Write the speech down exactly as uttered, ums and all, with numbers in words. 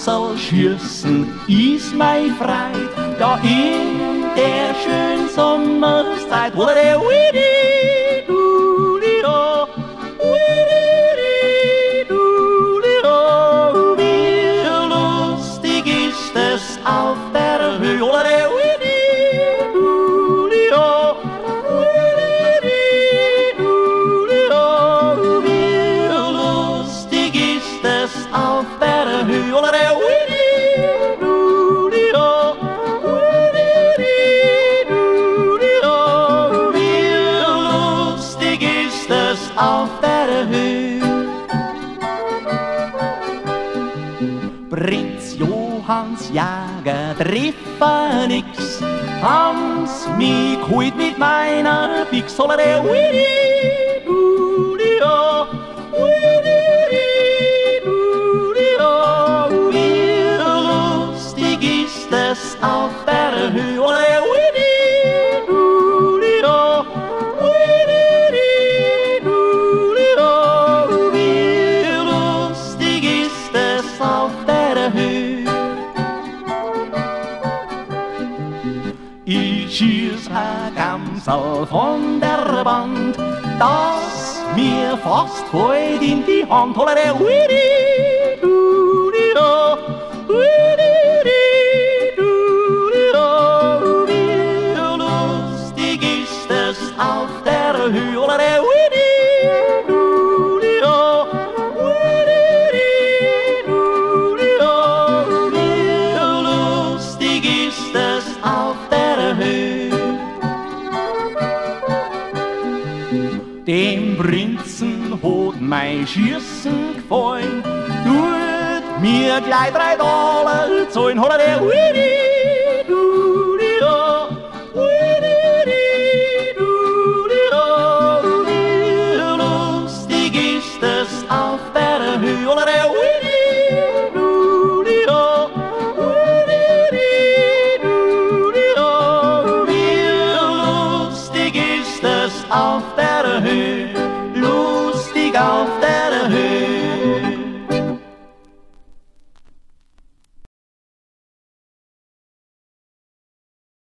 Gamsel schießen ist mein Freit, da in der schönen Sommerszeit. Wie lustig ist es auf der Höhe. Auf der Höhe, wie lustig ist es auf der Höhe. Prinz Johanns Jager trifft nix, haben's mich geholt mit meiner Bix. Auf der Höhe, wie lustig ist es auf der Höhe. Ich schieß a Gamsel von der Wand, das mir fast fällt in die Hand. Auf der Höhe, wie lustig ist es auf der Höhe. Dem Prinzen hat mein Schießen gefallen, tut mir gleich drei Dollar zahlen. Auf der Höhe, wie lustig ist es auf der Höhe, lustig auf der